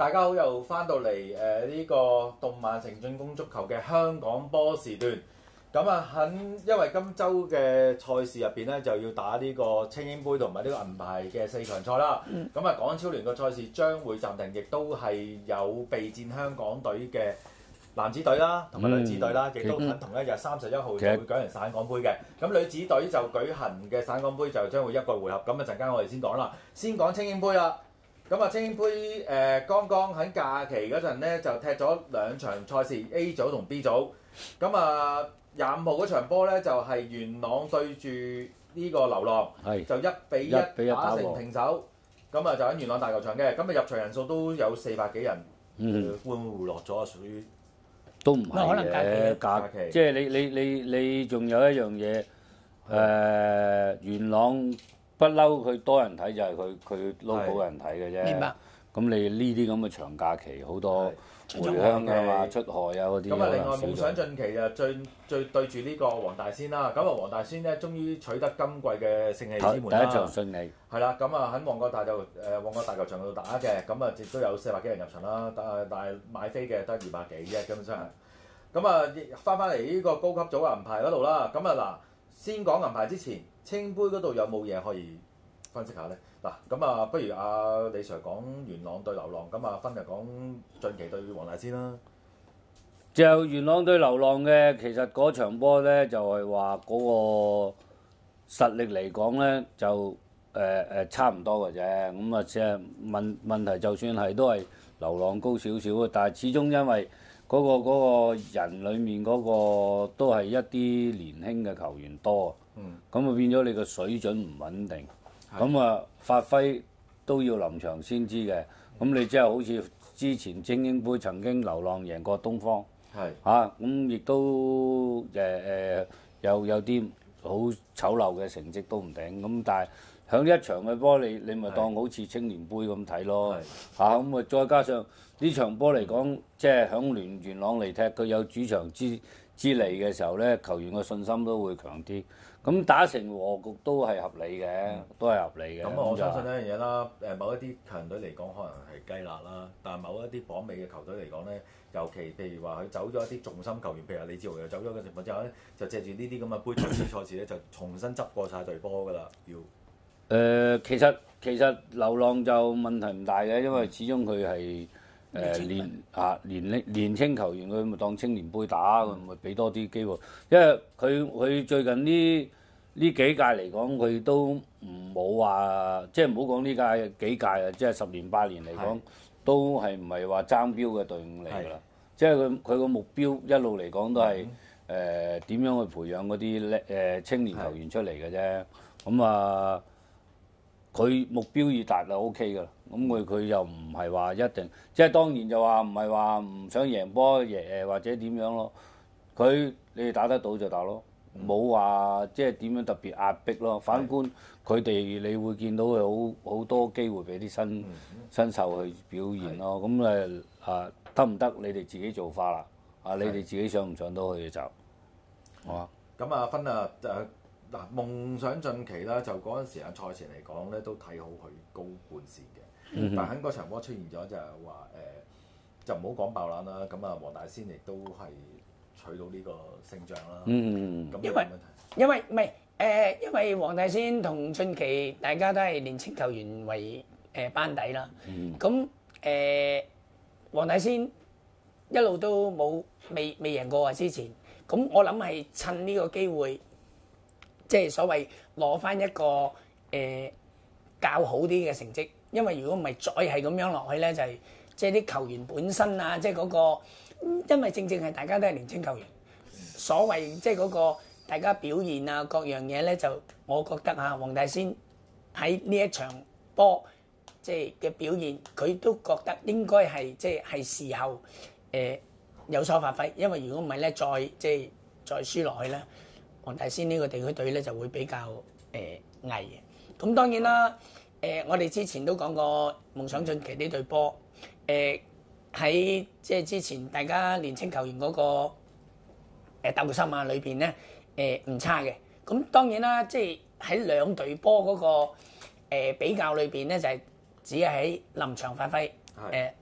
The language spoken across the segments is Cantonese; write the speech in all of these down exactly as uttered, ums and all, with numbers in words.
大家好，又翻到嚟誒呢個動漫城進攻足球嘅香港波時段。咁啊，喺因為今週嘅賽事入邊咧，就要打呢個菁英杯同埋呢個銀牌嘅四強賽啦。咁啊、嗯，港超聯嘅賽事將會暫停，亦都係有備戰香港隊嘅男子隊啦，同埋女子隊啦，亦、嗯、都喺同一日三十一號就會舉行省港杯嘅。咁女子隊就舉行嘅省港杯就將會一個回合。咁啊，陣間我哋先講啦，先講菁英杯啦。咁啊，菁英杯誒、呃、剛剛喺假期嗰陣咧就踢咗兩場賽事 A 組同 B 組。咁啊〜廿五號嗰場波咧就係、是、元朗對住呢個流浪，是就一比一打成平手。咁啊就喺元朗大球場嘅，咁啊入場人數都有四百幾人。嗯，會唔會回落咗啊？屬於都唔係嘅，假期。即係你你你你仲有一樣嘢，誒、呃、元朗不嬲佢多人睇就係佢佢 local 人睇嘅啫。明白。咁你呢啲咁嘅長假期好多。回鄉啊嘛，出海啊嗰啲。咁啊，另外夢想進奇啊，最最對住呢個黃大仙啦。咁啊，黃大仙咧，終於取得今季嘅勝利之門啦。第一場勝利。係啦，咁啊喺旺角大就誒旺角大球場度打嘅，咁啊亦都有四百幾人入場啦。但係但係買飛嘅得二百幾啫，根本上係。咁啊，翻翻嚟呢個高級組銀牌嗰度啦。咁啊嗱，先講銀牌之前，青杯嗰度有冇嘢可以分析下咧？嗱，咁啊，不如阿李 Sir 講元朗對流浪，咁啊分就講進奇對黃大仙啦。 就元朗對流浪嘅，其實嗰場波咧就係話嗰個實力嚟講咧就誒誒、呃、差唔多嘅啫。咁啊即係問問題，就算係都係流浪高少少嘅，但係始終因為嗰、嗰個嗰個人裡面嗰個都係一啲年輕嘅球員多，嗯，咁啊變咗你個水準唔穩定。咁啊，發揮都要臨場先知嘅。咁你即係好似之前菁英杯曾經流浪贏過東方，係嚇咁亦都誒誒有有啲好醜陋嘅成績都唔定。咁但係響一場嘅波，你你咪當好似青年杯咁睇咯嚇。咁啊，再加上呢場波嚟講，即係響聯元朗嚟踢，佢有主場之之利嘅時候咧，球員嘅信心都會強啲。咁打成和局都係合理嘅，嗯、都係合理嘅。咁、 嗯、我相信一樣嘢啦，誒某一啲強隊嚟講可能係雞肋啦，但係某一啲榜尾嘅球隊嚟講咧，尤其譬如話佢走咗一啲重心球員，譬如話李志豪又走咗嘅情況之下咧，就借住呢啲咁嘅杯賽事賽事咧，就重新執過晒隊波㗎啦，要。誒、 呃，其實其實流浪就問題唔大嘅，因為始終佢係。誒、呃、年啊年齡年青球員，佢咪當青年杯打，佢咪俾多啲機會。因為佢佢最近呢呢幾屆嚟講，佢都唔冇話，即係唔好講呢屆幾屆啊，即係十年八年嚟講，是都係唔係話爭標嘅隊伍嚟㗎啦。即係佢佢個目標一路嚟講都係誒點樣去培養嗰啲叻誒青年球員出嚟嘅啫。咁啊〜佢目標已達就 O K 㗎啦，咁佢佢又唔係話一定，即係當然就話唔係話唔想贏波贏或者點樣咯。佢你哋打得到就打咯，冇話即係點樣特別壓迫咯。反觀佢哋，你會見到佢好好多機會俾啲新新秀去表現咯。咁誒啊得唔得？你哋自己做法啦。啊，你哋自己想唔想都可以就，好啊。 咁啊分啊誒。嗱，夢想進奇啦，就嗰陣時喺賽前嚟講咧，都睇好佢高半線嘅。嗯、哼但喺嗰場波出現咗就係話誒，就唔好講爆冷啦。咁啊，黃大仙亦都係取到呢個勝仗啦。嗯咁因為因為唔係誒，因為黃大仙同進奇大家都係年青球員為誒班底啦。咁誒、嗯呃，黃大仙一路都冇未未贏過啊！之前咁我諗係趁呢個機會。即係所謂攞翻一個誒、呃、較好啲嘅成績，因為如果唔係再係咁樣落去咧，就係、是、即係啲球員本身啊，即係嗰個，因為正正係大家都係年青球員，所謂即係嗰個大家表現啊各樣嘢咧，就我覺得啊，黃大仙喺呢一場波即係嘅表現，佢都覺得應該係即係係時候誒、呃、有所發揮，因為如果唔係咧，再即係再輸落去咧。黃大仙呢個地區隊咧就會比較誒危嘅，咁當然啦，誒、呃、我哋之前都講過夢想進奇呢隊波，誒喺即係之前大家年青球員嗰、那個誒、呃、鬥心啊裏邊咧誒唔差嘅，咁當然啦，即係喺兩隊波嗰個、呃、比較裏邊咧就係、是、只係喺臨場發揮，誒、呃、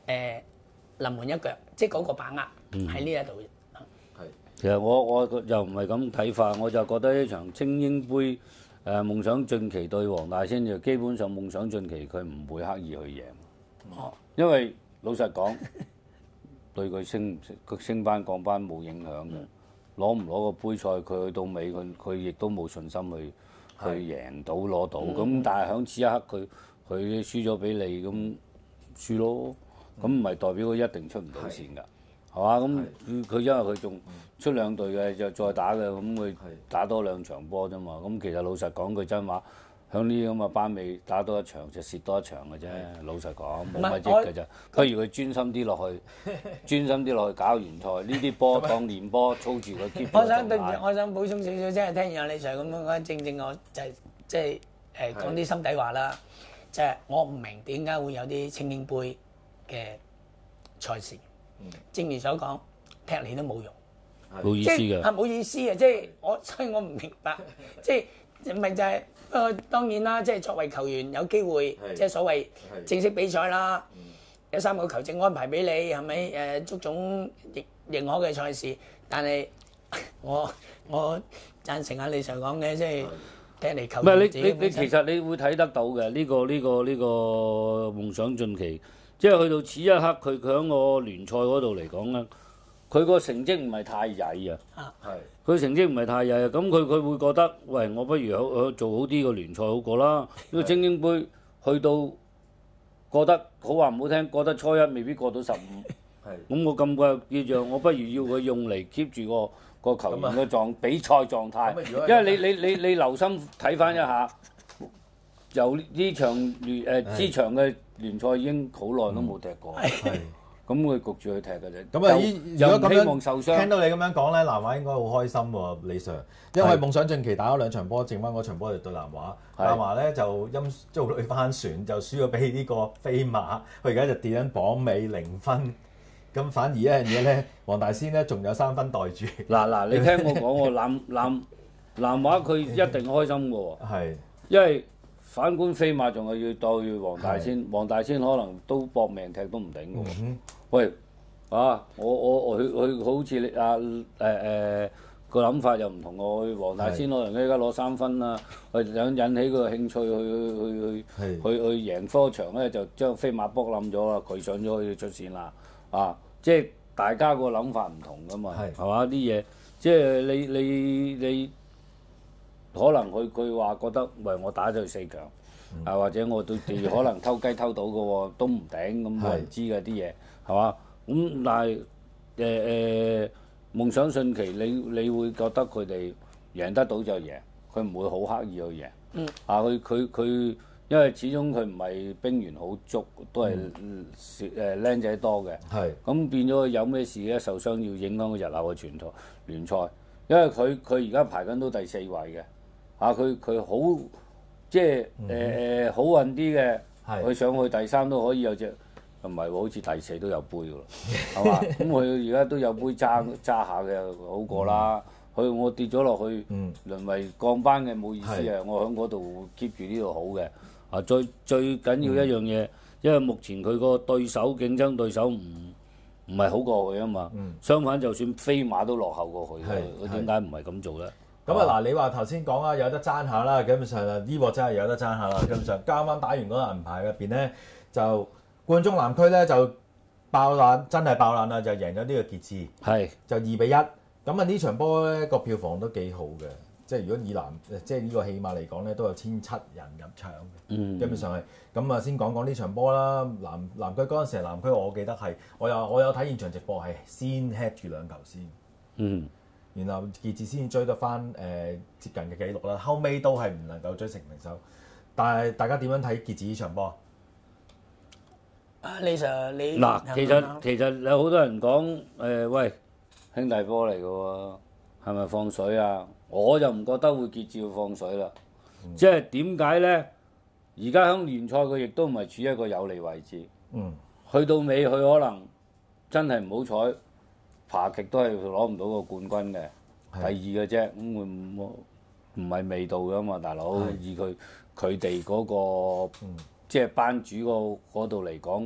誒臨門一腳，即係嗰個把握喺呢一度。 係。 其實我我又唔係咁睇法，我就覺得呢場精英杯誒、呃、夢想晉級對黃大仙就基本上夢想晉級佢唔會刻意去贏， 哦、 因為老實講對佢升佢升班降班冇影響嘅，攞唔攞個杯賽佢去到尾佢佢亦都冇信心去去贏到攞到，咁、嗯、但係響此一刻佢佢輸咗俾你咁輸咯，咁唔係代表佢一定出唔到線㗎。係嘛？咁佢因為佢仲出兩隊嘅，就再打嘅，咁佢打多兩場波啫嘛。咁其實老實講句真話，響呢啲咁嘅班尾打多一場就蝕多一場嘅啫。老實講冇乜益嘅啫。不如佢專心啲落去，專心啲落去搞完賽，呢啲波當練波，操住佢 keep 住。 我想對唔住，我想補充少少，即係聽完阿李 Sir 咁樣講，正正我就係即係誒講啲心底話啦。即係我唔明點解會有啲精英杯嘅賽事。正如所講，踢嚟都冇用， 冇意思嘅。 啊冇意思嘅，即係我，所以我唔明白，即係咪就係、是？不過當然啦，即係作為球員有機會，即係所謂正式比賽啦，有三個球證安排俾你，係咪？誒足總認認可嘅賽事，但係我我贊成阿李 Sir 講嘅，即係踢嚟球員。唔係你你你其實你會睇得到嘅呢、這個呢、這個呢、這個夢想晉級。即係去到此一刻，佢佢喺個聯賽嗰度嚟講咧，佢個成績唔係太曳啊。係。佢成績唔係太曳啊，咁佢佢會覺得，喂，我不如好做好啲個聯賽好過啦。呢個精英杯去到覺得好話唔好聽，過得初一未必過到十五。係。咁我咁嘅叫做，我不如要佢用嚟 keep 住個個球員嘅狀比賽狀態。因為你你你你留心睇翻一下，由呢場聯誒呢場嘅。聯賽已經好耐都冇踢過，係咁佢焗住去踢嘅啫。 咁啊，如果咁樣聽到你咁樣講咧，南華應該好開心喎，李 Sir。因為夢想晉級打咗兩場波，剩翻嗰場波就對南華。南華咧就陰遭女翻船，就輸咗俾呢個飛馬。佢而家就跌緊榜尾零分。咁反而一樣嘢咧，黃大仙咧仲有三分袋住。 嗱嗱，你聽我講喎，南南南華佢一定開心嘅喎。係，因為。反觀飛馬仲係要對黃大仙，黃大仙可能都搏命踢都唔頂嘅喎。嗯、喂，啊，我我我佢佢好似你啊誒誒個諗法又唔同喎。黃大仙可能而家攞三分啊，去想引起佢嘅興趣去去去去去去贏科場咧，就將飛馬卜冧咗啦，佢上咗去出線啦。啊，即係大家個諗法唔同㗎嘛，係嘛啲嘢，即係你你你。你你可能佢佢話覺得，喂，我打咗去四強，啊、嗯、或者我對地可能偷雞偷到嘅喎，都唔頂咁冇人知嘅啲嘢，係嘛？咁但係誒誒夢想晉級，你你會覺得佢哋贏得到就贏，佢唔會好刻意去贏。嗯。啊，佢佢佢，因為始終佢唔係兵源好足，都係誒僆仔多嘅。係。咁變咗有咩事咧？受傷要影響佢日後嘅全賽聯賽，因為佢佢而家排緊到第四位嘅。啊！佢佢好即係誒誒好運啲嘅，佢上去第三都可以有隻，唔係喎，好似第四都有杯㗎咯，係嘛？咁佢而家都有杯揸揸下嘅好過啦。佢、嗯、我跌咗落去，嗯、淪為降班嘅冇意思啊！我喺嗰度 keep 住呢度好嘅。啊，最最緊要一樣嘢，嗯、因為目前佢個對手競爭對手唔唔係好過佢啊嘛。嗯、相反，就算飛馬都落後過佢，佢點解唔係咁做咧？ 咁啊嗱，你話頭先講啊，有得爭下啦，基本上呢鑊真係有得爭下啦。基本上啱啱打完嗰個銀牌入邊咧，就冠忠南區咧就爆冷，真係爆冷啦，就贏咗呢個傑志，係就二比一。咁啊呢場波咧個票房都幾好嘅，即係如果以南即係呢個起碼嚟講咧都有千七人入場嘅，嗯、基本上係。咁啊先講講呢場波啦，南南區嗰陣時南區我記得係我有我有睇現場直播係先 head 住兩球先。嗯。然後傑志先追得翻誒、呃、接近嘅記錄啦，後尾都係唔能夠追成平手。但係大家點樣睇傑志呢場波？ 啊，李 Sir，你嗱，其實其實有好多人講誒、呃，喂，兄弟波嚟嘅喎，係咪放水啊？我就唔覺得會傑志會放水啦。嗯、即係點解咧？而家喺聯賽佢亦都唔係處於一個有利位置。嗯。去到尾佢可能真係唔好彩。爬極都係攞唔到個冠軍嘅，第二嘅啫，咁會唔唔係味道㗎嘛，大佬以佢佢哋嗰個、嗯、即係班主個嗰度嚟講，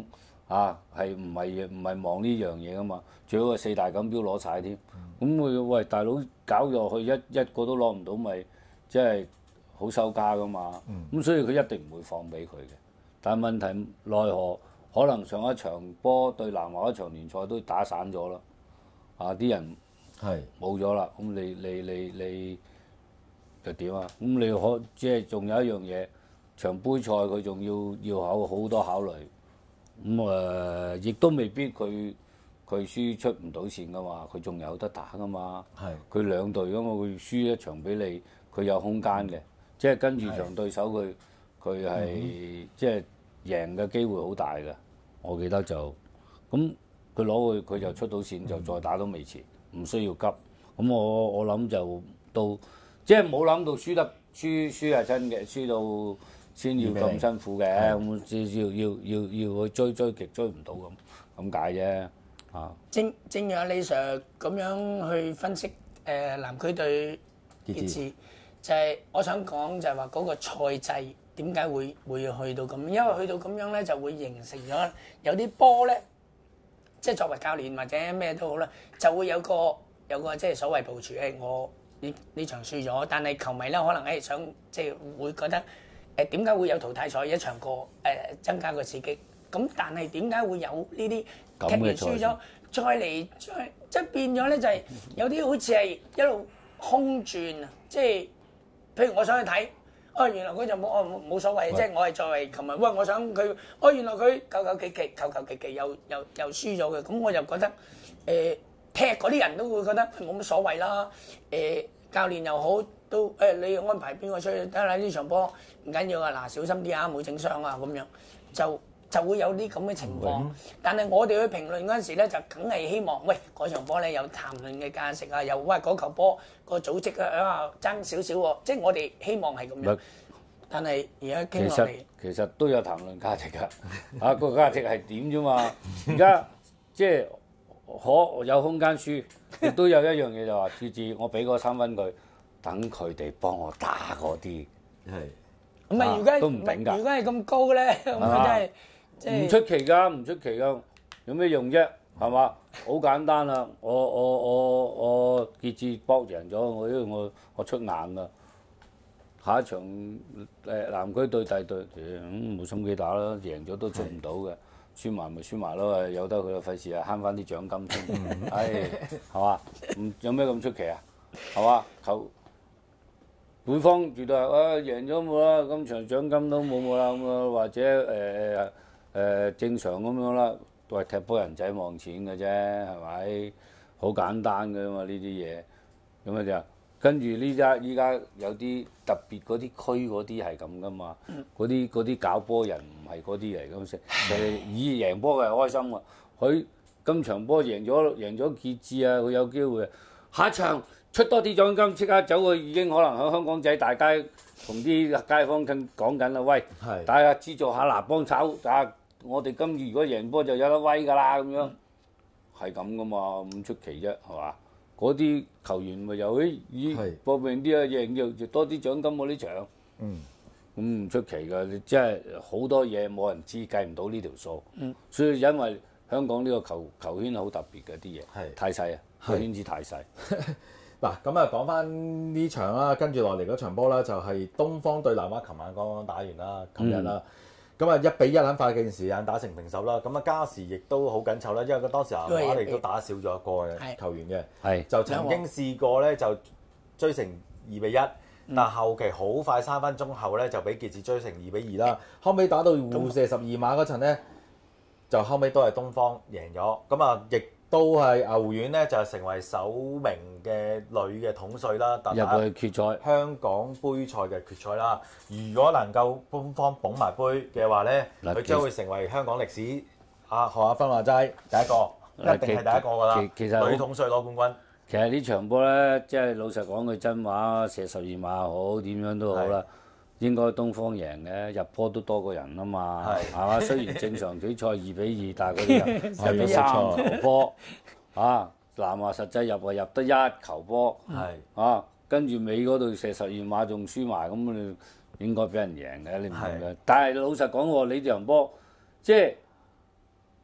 啊，係唔係唔係望呢樣嘢噶嘛？最好係四大錦標攞晒添。咁佢喂大佬搞落去一一個都攞唔到，咪即係好收家噶嘛？咁、嗯、所以佢一定唔會放俾佢嘅。但係問題奈何，可能上一場波對南華一場聯賽都打散咗啦。啊！啲人係冇咗啦，咁你你你你又點啊？咁你可即係仲有一樣嘢，場杯賽佢仲要要考好多考慮。咁誒，亦都未必佢佢輸出唔到線噶嘛，佢仲有得打噶嘛。係佢兩隊噶嘛，佢輸一場俾你，佢有空間嘅。即係跟住場對手佢佢係即係贏嘅機會好大嘅。我記得就咁。佢攞去佢就出到線，就再打都未遲，唔需要急。咁我我諗就到，即係冇諗到輸得輸輸係真嘅，輸到先要咁辛苦嘅。咁要要要要去追追極追唔到咁咁解啫。啊，正正如阿李 Sir 咁樣去分析誒、呃、南區對傑志，就係、是、我想講就係話嗰個賽制點解會會去到咁？因為去到咁樣咧，就會形成咗有啲波咧。即係作為教練或者咩都好啦，就會有個有個即係所謂部署誒，我呢呢場輸咗，但係球迷咧可能誒想即係會覺得誒點解會有淘汰賽一場過誒、呃、增加個刺激？咁但係點解會有呢啲踢完輸咗再嚟再即係變咗咧？就係有啲好似係一路空轉啊！即係譬如我想去睇。哦，原來佢就冇，哦冇所謂，即係我係作為球迷，喂，我想佢，哦原來佢求求其其，求求其其又又又輸咗嘅，咁我就覺得，誒、呃、踢嗰啲人都會覺得冇乜所謂啦，誒、呃、教練又好，都誒、呃、你安排邊個出去睇下呢場波唔緊要啊，嗱小心啲啊，冇整傷啊咁樣，就就會有啲咁嘅情況。嗯、但係我哋去評論嗰陣時咧，就梗係希望，喂嗰場波咧有談論嘅價值啊，又喂嗰球波。個組織啊，爭少少喎，即係我哋希望係咁樣。但係而家傾落嚟， 其實都有談論價值㗎。啊，個價值係點啫嘛？而家即係可有空間輸，亦都有一樣嘢就話，次次我俾個三分佢，等佢哋幫我打嗰啲。係。 唔係，如果都唔頂㗎。如果係咁高咧，咁啊真係即係。唔出奇㗎，唔出奇㗎，有咩用啫？係嘛？好簡單啦！我我我我傑志搏贏咗，我因為我我出硬㗎。下一場誒南區對第隊，咁冇心機打啦，贏咗都出唔到嘅，輸埋咪輸埋咯，由得佢啦，費事啊慳翻啲獎金先。唉，係嘛？唔有咩咁出奇啊？係嘛？球本方絕對係啊贏咗冇啦，今場獎金都冇冇啦咁啊，或者誒誒、呃、正常咁樣啦。都係踢波人仔望錢嘅啫，係咪？好簡單嘅嘛呢啲嘢，咁啊就跟住呢家依家有啲特別嗰啲區嗰啲係咁噶嘛，嗰啲嗰啲搞波人唔係嗰啲嚟咁食，誒以贏波嘅係開心喎。佢今場波贏咗贏咗傑志啊，佢有機會下一場出多啲獎金，即刻走去已經可能喺香港仔大街同啲街坊傾講緊啦，喂，是大家資助下嗱，幫炒啊！我哋今次如果贏波就有得威㗎啦，咁樣係咁噶嘛，咁出奇啫，係嘛？嗰啲球員咪又誒以搏命啲啊，贏就就多啲獎金喎呢場。嗯，咁唔出奇㗎，你即係好多嘢冇人知，計唔到呢條數。嗯，所以因為香港呢個球球圈好特別嘅啲嘢，係太細啊，個圈子太細。 嗱，咁啊講翻呢場啦，跟住落嚟嗰場波啦，就係東方對南華，琴晚剛剛打完啦，琴日啦。咁啊一比一撚快嘅時間打成平手啦，咁啊加時亦都好緊湊啦，因為佢當時南華亦都打少咗一個嘅球員嘅，就曾經試過咧就追成二比一，嗯、但後期好快三分鐘後咧就俾傑志追成二比二啦，後尾打到互射十二碼嗰陣咧，就後尾都係東方贏咗，咁啊亦都係牛丸咧就成為首名嘅女嘅統帥啦， 入去決賽香港杯賽嘅決賽啦。如果能夠東方捧埋杯嘅話咧，佢將會成為香港歷史啊何亞芬話齋第一個，一定係第一個㗎啦。其實女統帥攞冠軍。 其實呢場波咧，即係老實講句真話，射十二碼好點樣都好啦。應該東方贏嘅，入波都多過人啊嘛，係嘛？雖然正常比賽二比二，但係嗰啲入咗三球波，啊南華實際入啊入得一球波，係啊跟住尾嗰度射十二碼仲輸埋，咁你應該俾人贏嘅，你唔明嘅。但係老實講喎，你場波即係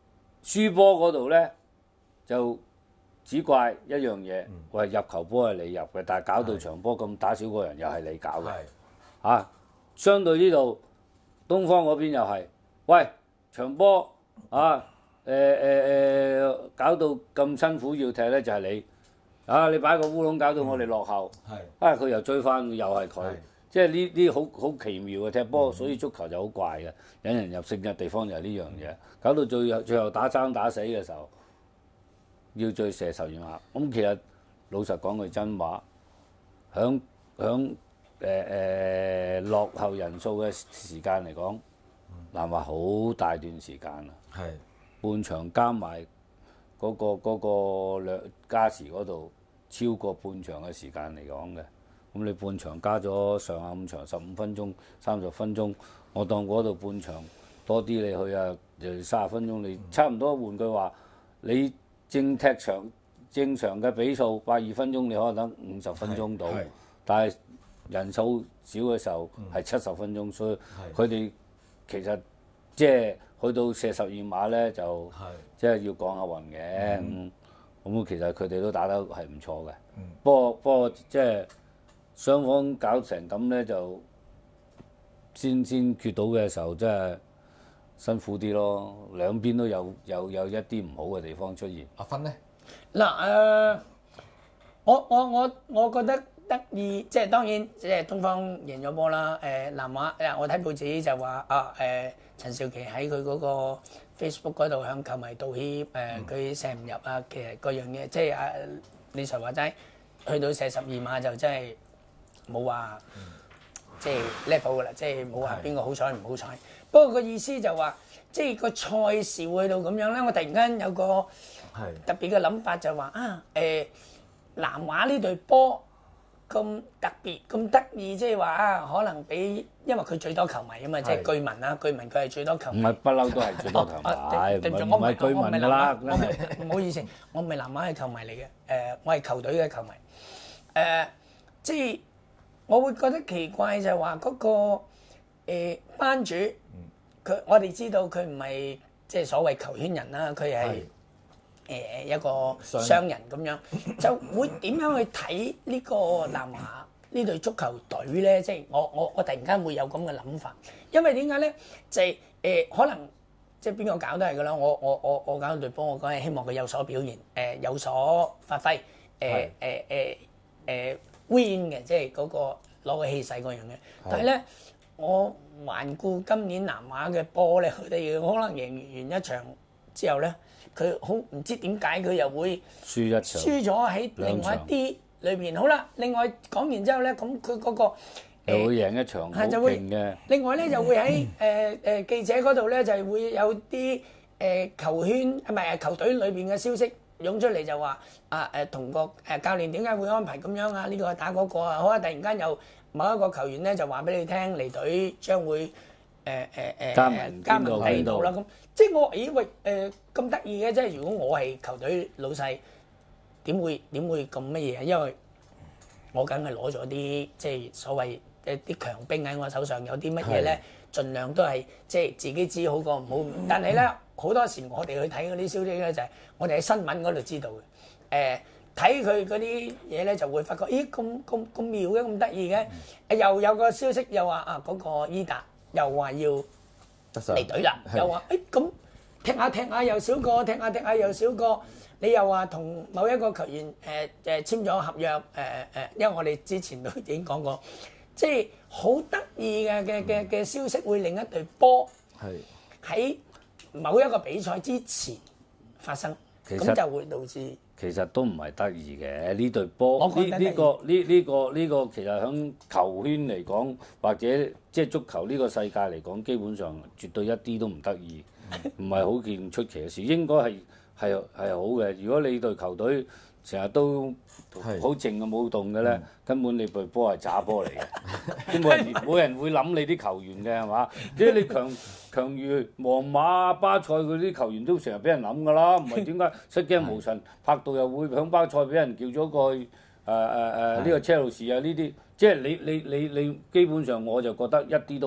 輸波嗰度咧就只怪一樣嘢，喂、嗯、入球波係你入嘅，但係搞到場波咁打少個人又係你搞嘅，嚇、啊。相對呢度東方嗰邊又係，喂場波啊誒誒誒搞到咁辛苦要踢咧就係你，啊你擺個烏龍搞到我哋落後，嗯、啊佢又追翻又係佢。即係呢啲好好奇妙嘅踢波，所以足球就好怪嘅，引人入勝嘅地方就係呢樣嘢。搞到最後最後打生打死嘅時候，要再射十二碼。咁其實老實講句真話，響響誒誒落後人數嘅時間嚟講，南華好大段時間啦。係半場加埋嗰個嗰個兩加時嗰度，超過半場嘅時間嚟講嘅。咁你半場加咗上下五場十五分鐘、三十分鐘，我當嗰度半場多啲你去啊，就三十分鐘你差唔多。換句話，你正踢場正常嘅比數百二分鐘，你可能等五十分鐘到，但係人數少嘅時候係七十分鐘，所以佢哋其實即係去到射十二碼咧，就即係要講下運嘅。咁咁其實佢哋都打得係唔錯嘅。不過不過即係。雙方搞成咁咧，就先先決到嘅時候，真係辛苦啲咯。兩邊都有有有一啲唔好嘅地方出現。 阿芬咧， 嗱誒、呃，我我我我覺得得意，即係當然即係東方贏咗波啦。誒、呃、南華誒，我睇報紙就話啊誒、呃，陳肇麒喺佢嗰個 Facebook 嗰度向球迷道歉，誒、呃、佢射唔入啊，其實嗰樣嘢即係啊李 Sir 話齋，去到射十二碼就真係。冇話即係 level 噶啦，即係冇話邊個好彩唔好彩。不過個意思就話，即係個賽事去到咁樣咧，我突然間有個特別嘅諗法就話啊誒，南華呢隊波咁特別咁得意，即係話啊，可能比因為佢最多球迷啊嘛，即係據聞啊，據聞佢係最多球迷。 唔係不嬲都係最多球迷，唔係據聞㗎啦。 唔好意思，我唔係南華嘅球迷嚟嘅，誒，我係球隊嘅球迷，誒，即係。我會覺得奇怪就係話嗰個誒、呃、班主，佢我哋知道佢唔係即係所謂球圈人啦，佢係誒一個商人咁樣，就會點樣去睇呢個南華呢隊足球隊咧？即係我我我突然間會有咁嘅諗法，因為點解咧？就係、是、誒、呃、可能即係邊個搞都係㗎啦。我我我我搞隊波，我講係希望佢有所表現，誒、呃、有所發揮，誒誒誒誒。win 嘅，即係嗰個攞個氣勢嗰樣嘅。但係咧，我環顧今年南華嘅波咧，佢哋可能贏完一場之後咧，佢好唔知點解佢又會輸一場， 輸咗喺另外一啲裏邊。好啦，另外講完之後咧，咁佢嗰個又會贏一場好勁嘅。 另外咧就會喺誒誒記者嗰度咧就係會有啲誒球圈唔係球隊裏邊嘅消息。湧出嚟就話啊誒同個誒教練點解會安排咁樣啊？呢個打嗰個啊，好啊！突然間有某一個球員咧就話俾你聽，離隊將會誒誒誒加盟加盟喺度啦。咁即係我咦喂誒咁得意嘅，即係如果我係球隊老細，點會點會咁乜嘢啊？因為我梗係攞咗啲即係所謂誒啲強兵喺我手上，有啲乜嘢咧，盡量都係即係自己知好過唔好。但係咧好多時我哋去睇嗰啲消息咧就係。我哋喺新聞嗰度知道嘅，誒睇佢嗰啲嘢咧就會發覺，咦咁咁咁妙嘅，咁得意嘅，誒又有個消息又話啊嗰個伊達又話要離隊啦，又話誒咁踢下踢下又少個，踢下踢下又少個，你又話同某一個球員誒誒簽咗合約，誒誒誒，因為我哋之前都已經講過，即係好得意嘅嘅嘅嘅消息會令一隊波喺某一個比賽之前發生。咁就會導致其實都唔係得意嘅呢隊波，呢呢、呢個呢呢、呢個呢、呢個其實喺球圈嚟講，或者即係足球呢個世界嚟講，基本上絕對一啲都唔得意，唔係好件出奇嘅事，應該係係係好嘅。如果你隊球隊成日都好靜嘅冇動嘅咧，根本你隊波係渣波嚟嘅，都冇人冇人會諗你啲球員嘅係嘛？即係你強強如皇馬、巴塞嗰啲球員都成日俾人諗㗎啦，唔係點解失驚無神？柏度又會響巴塞俾人叫咗過去誒誒誒呢個車路士啊呢啲，即係你你你你基本上我就覺得一啲都唔唔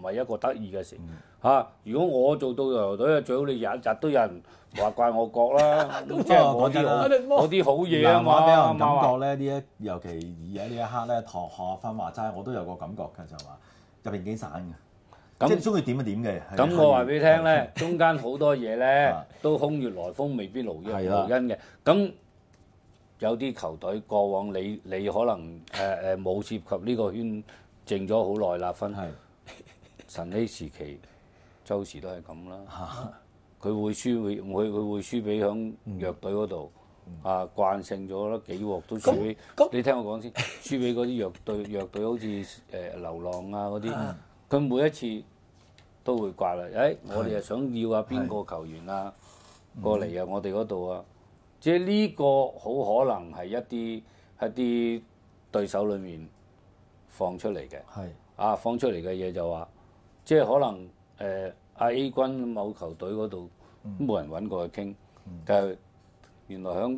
係一個得意嘅事嚇、啊。如果我做導遊隊啊，最好你日日都有人話怪我國啦，即係我啲好我啲好嘢啊嘛。 俾人感覺咧，呢一尤其而家呢一刻咧，學學翻話齋，我都有個感覺嘅，就話入邊幾散嘅，即係中意點就點嘅。 咁我話俾你聽咧，中間好多嘢咧都空穴來風，未必勞因勞因嘅。咁有啲球隊過往你你可能誒誒冇涉及呢個圈，靜咗好耐啦，分晨曦時期，周時都係咁啦。佢會輸會會佢會輸俾響弱隊嗰度，啊慣性咗啦，幾鑊都輸俾。你聽我講先，輸俾嗰啲弱隊弱隊，好似誒流浪啊嗰啲，佢每一次都會掛啦。誒，我哋又想要啊邊個球員啊過嚟啊，我哋嗰度啊。即係呢個好可能係一啲一啲對手裡面放出嚟嘅，啊放出嚟嘅嘢就話，即係可能誒阿、呃、A 軍某球隊嗰度冇人揾過去傾，嗯、但係原來喺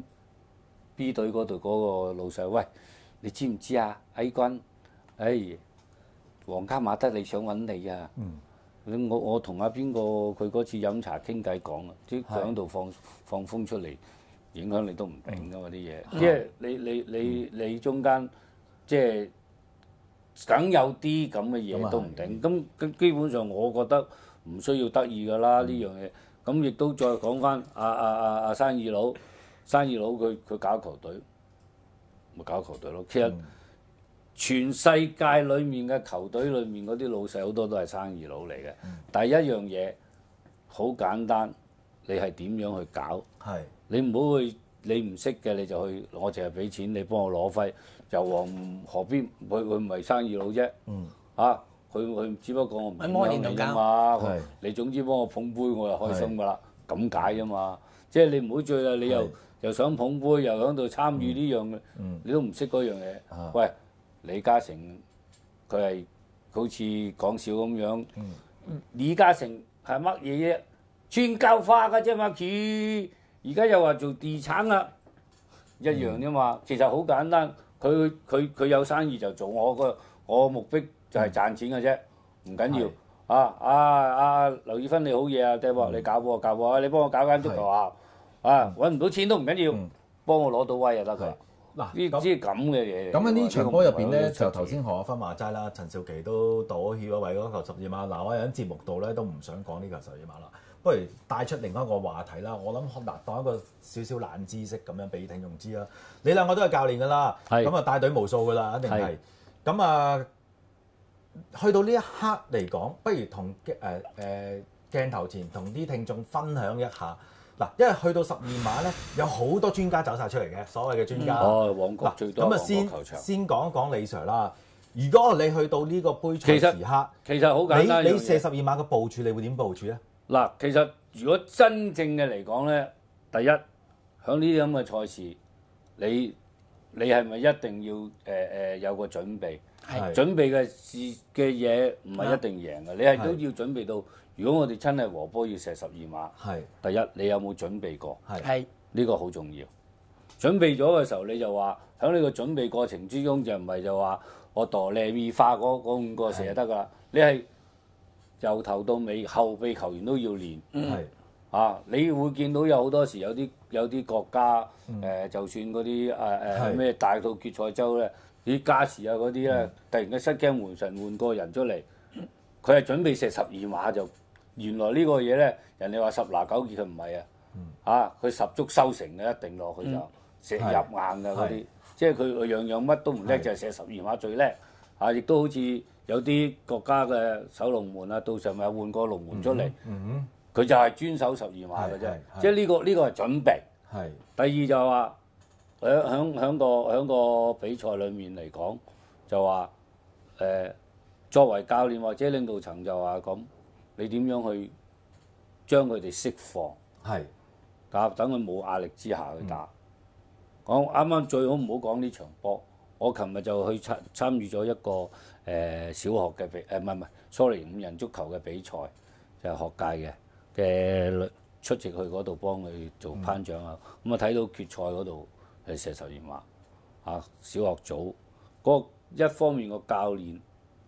B 隊嗰度嗰個老細，喂，你知唔知啊 A 軍？哎，皇家馬德里想揾你啊！嗯、我我同阿邊個佢嗰次飲茶傾偈講啊，即係佢喺度放放風出嚟。影響你都唔定㗎嘛啲嘢，即係你你你你中間即係梗有啲咁嘅嘢都唔定，咁咁基本上我覺得唔需要得意㗎啦呢樣嘢。咁亦都再講翻阿阿阿阿生意佬，生意佬佢佢搞球隊，咪搞球隊咯。其實全世界裡面嘅球隊裡面嗰啲老細好多都係生意佬嚟嘅。第一樣嘢好簡單，你係點樣去搞？係。你唔好去，你唔識嘅你就去，我淨係俾錢你幫我攞揮，又話何必佢佢唔係生意佬啫？嗯，嚇佢佢只不過我唔影響你啫嘛。你總之幫我捧杯，我就開心㗎啦，咁解啫嘛。即係你唔好醉啦，你又又想捧杯，又喺度參與呢樣嘅，你都唔識嗰樣嘢。喂，李嘉誠佢係好似講笑咁樣，李嘉誠係乜嘢啫？全球化㗎啫嘛，佢。而家又話做地產啦，一樣啫嘛。其實好簡單，佢佢佢有生意就做，我個我目標就係賺錢嘅啫，唔緊要。啊啊啊！劉以芬你好嘢啊，爹伯你搞我教我，你幫我搞間足球校，啊揾唔到錢都唔緊要，幫我攞到威就得㗎。嗱，呢啲咁嘅嘢。 咁喺呢場波入邊咧，就頭先何亞芬話齋啦，陳少琪都道歉咗為嗰球十二碼。嗱，我喺節目度咧都唔想講呢球十二碼啦。不如帶出另一個話題啦，我諗嗱當一個少少冷知識咁樣俾聽眾知啦。你兩個都係教練㗎啦，咁啊帶隊無數㗎啦，一定係。咁啊，去到呢一刻嚟講，不如同誒誒鏡頭前同啲聽眾分享一下嗱，因為去到十二碼咧，有好多專家走晒出嚟嘅，所謂嘅專家。 哦，旺角最多旺角球場。 先講一講李 Sir 啦。如果你去到呢個杯賽時刻， 其實好簡單。 你你射十二碼嘅部署，你會點部署咧？ 嗱，其實如果真正嘅嚟講咧，第一喺呢啲咁嘅賽事，你你係咪一定要誒誒、呃、有個準備？係準備嘅事嘅嘢唔係一定贏嘅，你係都要準備到。如果我哋真係和波要射十二碼，係第一你有冇準備過？係呢個好重要。準備咗嘅時候，你就話喺呢個準備過程之中就唔係就話我墮靚異化嗰嗰五個射就得㗎啦，你係。由頭到尾，後備球員都要練。係、嗯、啊，你會見到有好多時有啲有啲國家誒、嗯呃，就算嗰啲誒誒咩大到決賽周咧，啲加時啊嗰啲咧，嗯、突然間失驚無神換個人出嚟，佢係準備射十二碼就，原來個呢個嘢咧，人哋話十拿九結佢唔係啊，嗯、啊佢十足收成嘅一定落去就射入硬嘅嗰啲，即係佢樣樣乜都唔叻，就係射十二碼最叻。啊，亦都好似。有啲國家嘅守龍門啊，到時咪換個龍門出嚟，佢、嗯嗯、就係專守十二碼嘅啫。即係呢、呢個呢、呢個係準備。係。第二就係話喺響響個響個比賽裡面嚟講，就話誒、呃、作為教練或者領導層就話咁，你點樣去將佢哋釋放？係。打等佢冇壓力之下去打。講啱啱最好唔好講呢場波。我琴日就去參參與咗一個誒、呃、小學嘅比誒唔係唔係 sorry 五人足球嘅比賽，就係、是、學界嘅嘅出席去嗰度幫佢做頒獎啊！咁啊睇到決賽嗰度係射十二碼啊，小學組嗰、那個、一方面個教練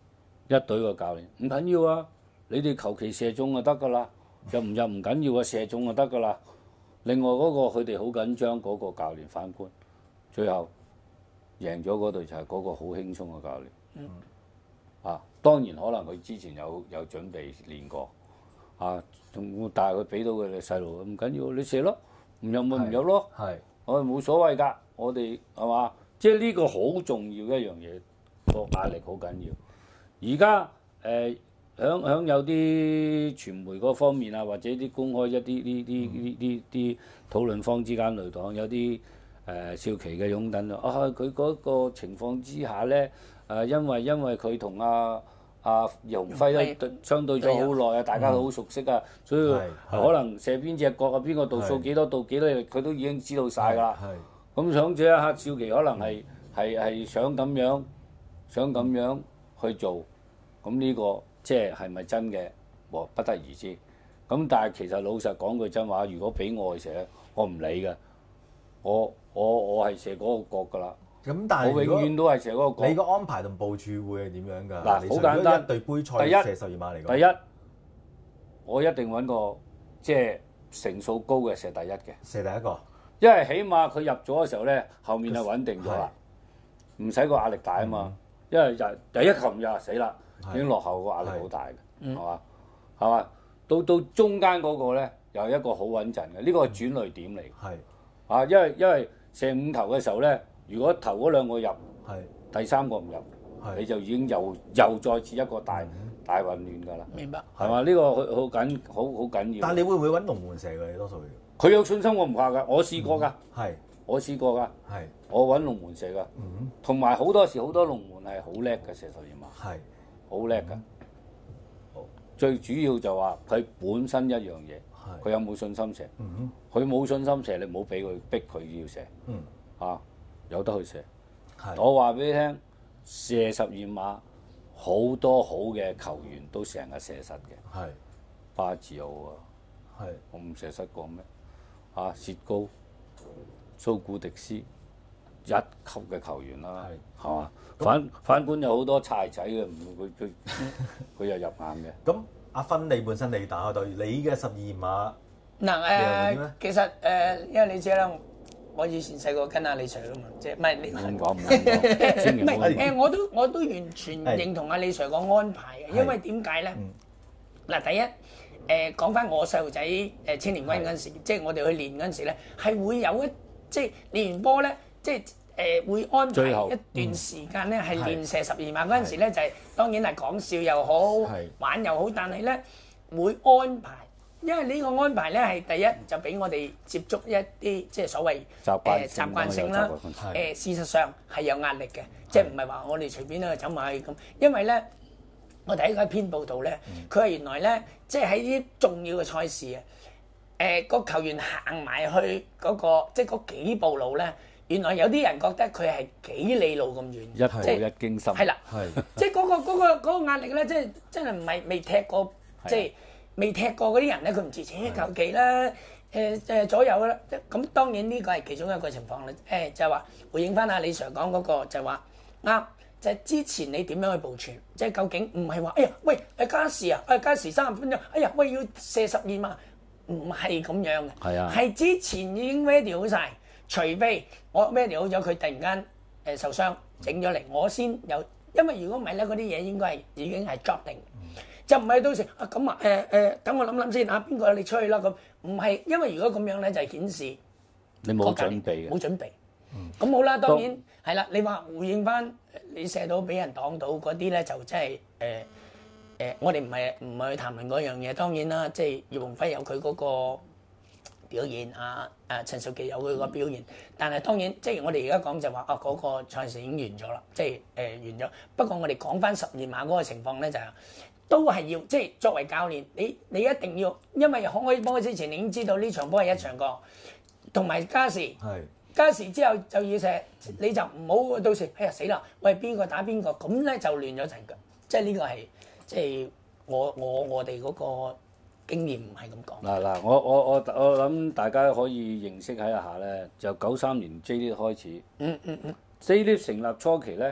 一隊個教練唔緊要啊，你哋求其射中就得㗎啦，入唔入唔緊要啊，射中就得㗎啦。另外嗰、那個佢哋好緊張嗰個教練反觀，最後贏咗嗰隊就係嗰個好輕鬆嘅教練。嗯、啊，當然可能佢之前有有準備練過，啊，但係佢俾到佢哋細路唔緊要，你射咯，唔入咪唔入咯，我哋冇所謂㗎，我哋係嘛？即係呢個好重要一樣嘢，個壓力好緊要。而家誒響響有啲傳媒嗰方面啊，或者啲公開一啲呢啲呢啲啲討論方之間嚟講，有啲誒、呃、少奇嘅擁躉啊，佢嗰個情況之下咧，誒、呃、因為因為佢同阿阿葉鴻輝都相對咗好耐啊，大家都好熟悉啊，所以可能射邊隻角啊，邊個度數幾多度幾多日，佢都已經知道晒㗎啦。咁想這一刻，少奇可能係係係想咁樣想咁樣去做，咁呢、這個即係係咪真嘅，我不得而知。咁但係其實老實講句真話，如果俾我去射，我唔理嘅，我我我係射嗰個角㗎啦。 咁但係我永遠都係射嗰個角。 你個安排同部署會係點樣㗎？ 嗱，好簡單。 一隊杯賽第一射十二碼嚟講。 第一，我一定揾個即係成數高嘅射第一嘅。 射第一個。 因為起碼佢入咗嘅時候咧，後面係穩定咗啦，唔使個壓力大啊嘛。因為就第一球唔入死啦，已經落後個壓力好大嘅，係嘛？係嘛？到到中間嗰個咧，又係一個好穩陣嘅，呢個係轉捩點嚟。係啊，因為因為射五球嘅時候咧，如果頭嗰兩個入，第三個唔入，你就已經又又再次一個大大混亂㗎啦。明白係嘛？呢個好好緊好好緊要。 但係你會唔會揾龍門射㗎？你多數佢有信心，我唔怕㗎，我試過㗎。 係、嗯， 我試過㗎。係，我揾龍門射㗎。 嗯， 同埋好多時好多龍門係好叻嘅射十二碼。係，好叻㗎。嗯、最主要就話佢本身一樣嘢，佢有冇信心射？嗯，佢冇信心射，你唔好俾佢逼佢要射。嗯，啊，有得去射。係，我話俾你聽，射十二碼好多好嘅球員都成日射失嘅。係，巴治奧啊。係，我唔射失過咩？啊，薛高、蘇古迪斯一級嘅球員啦，係嘛？反反觀有好多柴仔嘅，唔佢佢佢又入眼嘅。 咁阿芬，你本身你打嗰隊，你嘅十二碼嗱誒，其實誒，因為你知啦，我以前細個跟阿李 Sir 啊嘛，即係唔係你唔講唔講， 唔係誒，我都我都完全認同阿李 Sir 個安排嘅，因為點解咧？嗱，第一。誒講翻我細路仔誒青年軍嗰陣時，即係我哋去練嗰陣時咧，係會有一即係練完波咧，即係誒會安排一段時間咧係練射十二碼嗰陣時咧，就係當然係講笑又好，玩又好，但係咧會安排，因為呢個安排咧係第一就俾我哋接觸一啲即係所謂誒習慣性啦，誒事實上係有壓力嘅，即係唔係話我哋隨便咧走埋去咁，因為咧。我睇嗰一篇報道咧，佢係原來咧，即係喺啲重要嘅賽事啊，誒個球員行埋去嗰個即係嗰幾步路咧，原來有啲人覺得佢係幾里路咁遠， 一步一驚心。係啦， 即係嗰個嗰個嗰個壓力咧，即係真係唔係未踢過，即係未踢過嗰啲人咧，佢唔知扯求其啦，誒誒左右啦。咁當然呢個係其中一個情況啦。誒就係話回應翻阿李 Sir 講嗰個就係話啱。就係之前你點樣去部署？即係究竟唔係話，哎呀，喂，誒加時啊，誒加時三十分鐘，哎呀，喂要射十二碼，唔係咁樣嘅。係啊，係之前已經 ready 好晒，除非我 ready 好咗，佢突然間誒受傷整咗嚟，我先有。因為如果唔係咧，嗰啲嘢應該係已經係 drop 定，就唔係到時啊咁啊誒誒，等我諗諗先啊，邊個你出去啦咁？唔係，因為如果咁樣咧，就係顯示你冇準備嘅， 冇準備。咁好啦，當然係啦。你話回應翻，你射到俾人擋到嗰啲咧，就真係誒誒，我哋唔係唔係去談論嗰樣嘢。當然啦，即係葉鴻輝有佢嗰個表現，啊啊陳肇基有佢個表現。但係當然，即係我哋而家講就話啊，嗰個賽事已經完咗啦，即係誒完咗。不過我哋講翻十二碼嗰個情況咧，就係都係要即係作為教練，你你一定要，因為開波之前你已經知道呢場波係一場過，同埋加時。係。加時之後就要射，你就唔好到時哎呀死啦！喂邊個打邊個咁咧就亂咗陣腳，即係呢個係即係我我我哋嗰個經驗唔係咁講。 嗱嗱，我我我我諗大家可以認識喺一下咧，就九三年 J League 開始。嗯嗯嗯。J League 成立初期咧，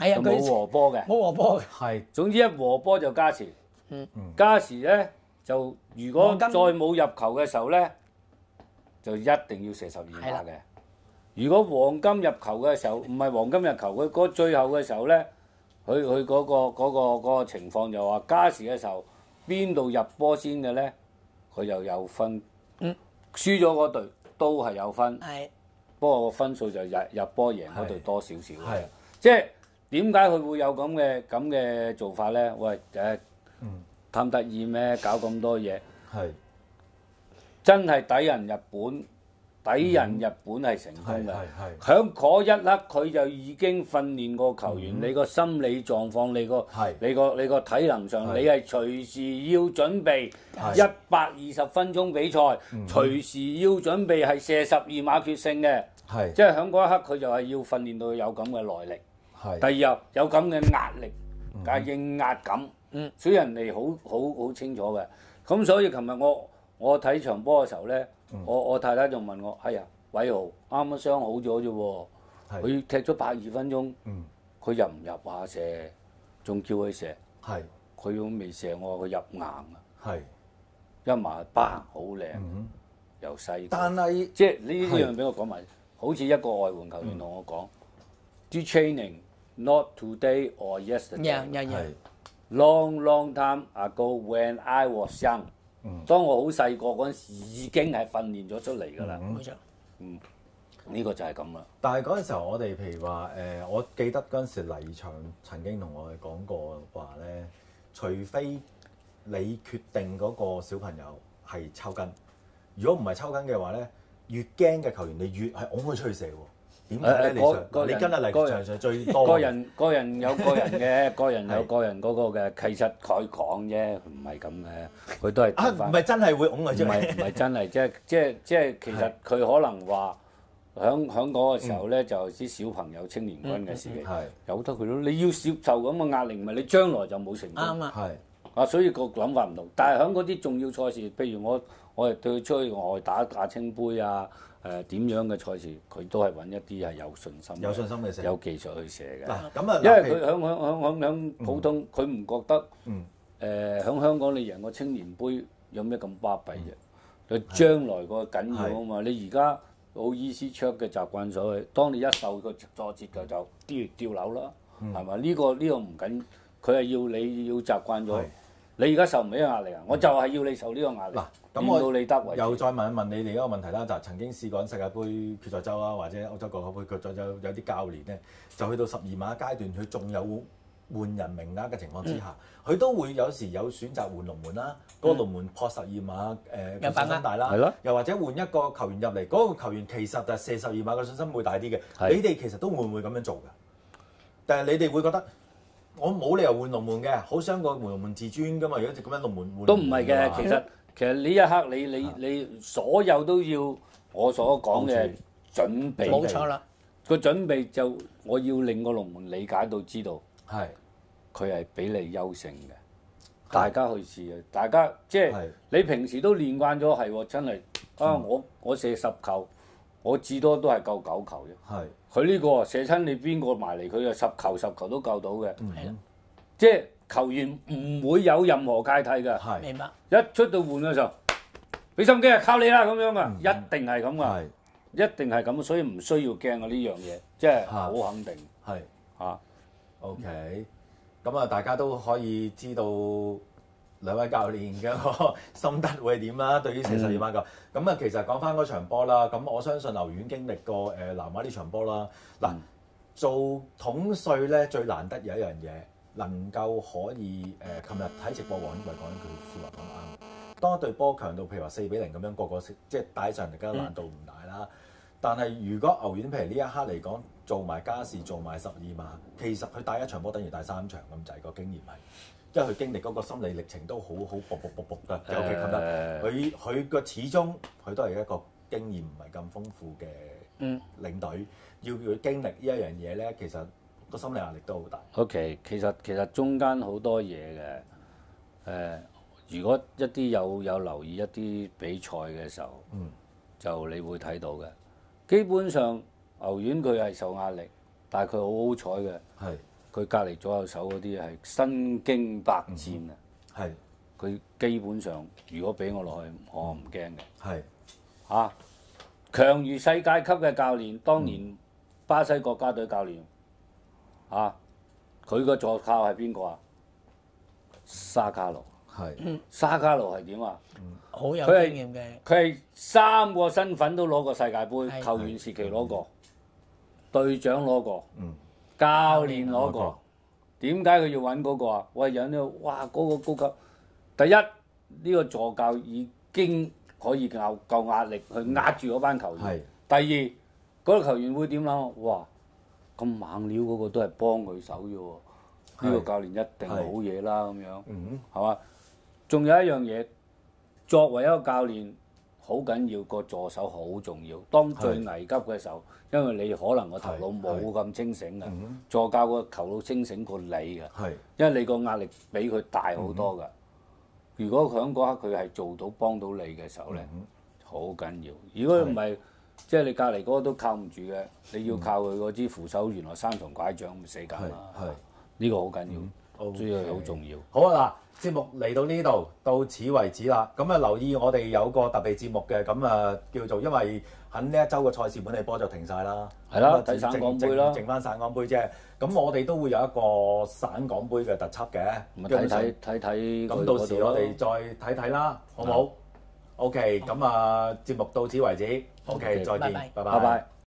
係啊， 就冇和波嘅， 冇和波嘅。 係。 總之一和波就加時。 嗯。 加時咧就如果再冇入球嘅時候咧，就一定要射十二碼嘅。如果黃金入球嘅時候，唔係黃金入球，佢嗰最後嘅時候咧，佢佢嗰個嗰、嗰個嗰個情況就話加時嘅時候，邊度入波先嘅咧，佢又有分。嗯。輸咗嗰隊都係有分。係。不過個分數就入入波贏嗰隊多少少。係。即係點解佢會有咁嘅咁嘅做法咧？喂誒，嗯、貪得意咩？搞咁多嘢。係。真係抵人日本。抵人日本係成功嘅，喺嗰一刻佢就已經訓練過球員，嗯、你個心理狀況，你個你個你個體能上，你係隨時要準備一百二十分鐘比賽，隨時要準備係射十二碼決勝嘅，即係喺嗰一刻佢就係要訓練到佢有咁嘅耐力，第二有咁嘅壓力，加應壓感，嗯、所以人哋好好好清楚嘅。咁所以琴日我我睇場波嘅時候咧。嗯、我我太太仲問我：係啊，偉豪啱啱傷好咗啫喎，佢踢咗百二分鐘，佢、嗯、入唔入啊射？仲叫佢射，佢都未射，我話佢入硬啊，一埋巴好靚，又細。但係即係呢呢樣俾我講埋，好似一個外援球員同我講 ：Do training not today or yesterday。Long long time ago when I was young。嗯、當我好細個嗰陣時，已經係訓練咗出嚟㗎啦。冇錯。嗯，呢、嗯呢個就係咁啦。但係嗰陣時候，我哋譬如話誒、呃，我記得嗰陣時黎翔曾經同我哋講過話咧，除非你決定嗰個小朋友係抽筋，如果唔係抽筋嘅話咧，越驚嘅球員你越係擁佢出去射喎。點解咧？你上你跟阿黎翔上最多。個人個人有個人嘅，個人有個人嗰個嘅。其實佢講啫，唔係咁嘅。佢都係啊，唔係真係會擁佢出嚟。唔係唔係真係，即係即係即係其實佢可能話響響嗰個時候咧，就啲小朋友青年軍嘅時期，由得佢咯。你要接受咁嘅壓力，唔係你將來就冇成功。啱啊。係啊，所以個諗法唔同。但係響嗰啲重要賽事，譬如我我哋對佢出去外打亞青杯啊。誒點樣嘅賽事，佢都係揾一啲係有信心、有信心嘅射、有技術去射嘅。嗱咁啊，因為佢響響響響響普通，佢唔覺得誒響香港你贏個青年杯有咩咁巴閉啫？佢將來個緊要啊嘛！你而家好意思出嘅習慣咗去，當你一受個挫折嘅就掉掉樓啦，係咪？呢個呢個唔緊，佢係要你要習慣咗。你而家受唔起壓力啊？我就係要你受呢個壓力。嗱，咁我又再問一問你哋一個問題啦，就係曾經試過喺世界盃決賽周啦，或者歐洲國家盃決賽周有啲教練咧，就去到十二碼階段，佢仲有換人名額嘅情況之下，佢、嗯、都會有時有選擇換龍門啦，嗰、嗯、個龍門撲十二碼誒嘅信心大啦，嗯、又或者換一個球員入嚟，嗰、那個球員其實就射十二碼嘅信心會大啲嘅。的你哋其實都會唔會咁樣做㗎？但係你哋會覺得？我冇理由換龍門嘅，好傷個龍門自尊噶嘛！如果咁樣龍門換都唔係嘅，其實其實呢一刻你你你所有都要我所講嘅準備，冇錯啦。個準備就我要令個龍門理解到知道，係佢係比你優勝嘅，大家去試啊！大家即係你平時都練慣咗係喎，真係啊！我我射十球，我至多都係夠九球啫。係。佢呢個射親你邊個埋嚟，佢就十球十球都救到嘅。係啦，即係球員唔會有任何芥蒂嘅。係，明白。一出到換嘅時候，俾心機啊，靠你啦咁樣啊，一定係咁啊，一定係咁，所以唔需要驚啊呢樣嘢，即係好肯定。係嚇，OK，咁啊，大家都可以知道兩位教練嘅個心得會係點啦？對於射十二碼球，咁啊，其實講翻嗰場波啦，咁我相信牛丸經歷過誒南華呢場波啦。嗱，做統帥咧最難得有一樣嘢，能夠可以誒，琴日睇直播黃英偉講一句説話講得啱。當一隊波強到譬如話四比零咁樣，個個即係帶上嚟嘅難度唔大啦。嗯、但係如果牛丸譬如呢一刻嚟講，做埋加時做埋十二碼，其實佢帶一場波等於帶三場咁滯，個經驗係。因為佢經歷嗰個心理歷程都好好搏搏搏搏㗎，尤其琴日佢佢個始終佢都係一個經驗唔係咁豐富嘅領隊，嗯、要佢經歷呢一樣嘢咧，其實個心理壓力都好大。OK， 其實其實中間好多嘢嘅，誒、呃，如果一啲有有留意一啲比賽嘅時候，嗯、就你會睇到嘅。基本上牛丸佢係受壓力，但係佢好好彩嘅。係。 佢隔離左右手嗰啲係身經百戰啊！ 係， 佢基本上如果俾我落去，我唔驚嘅。 係嚇，強如世界級嘅教練，當年巴西國家隊教練嚇，佢個助教係邊個啊？沙卡路。 係。 沙卡路係點啊？ 好有經驗嘅。 佢係三個身份都攞過世界盃，球員時期攞過，隊長攞過，教練攞過。點解佢要揾嗰個啊？喂，有呢哇嗰個高級，第一呢個助教已經可以夠夠壓力去壓住嗰班球員。第二嗰個球員會點諗？哇！咁猛料嗰個都係幫佢手啫喎，呢個教練一定好嘢啦咁樣，係嘛？仲有一樣嘢，作為一個教練，好緊要個助手好重要。當最危急嘅時候，因為你可能個頭腦冇咁清醒嘅，助教個頭腦清醒過你嘅，因為你個壓力比佢大好多㗎。如果佢喺嗰刻佢係做到幫到你嘅時候咧，好緊要。如果唔係，即係你隔離嗰個都靠唔住嘅，你要靠佢嗰支扶手，原來三重拐杖咁死緊啦。呢個好緊要，所以好重要。 好啊嗱，節目嚟到呢度到此為止啦。咁啊留意我哋有個特別節目嘅，咁啊叫做因為喺呢一週嘅賽事本地波就停晒啦， 係啦，睇省港杯啦， 剩翻省港杯啫。咁我哋都會有一個省港杯嘅特輯嘅， 睇睇睇睇。 咁到時我哋再睇睇啦，好冇？OK，咁啊節目到此為止。OK，再見，拜拜。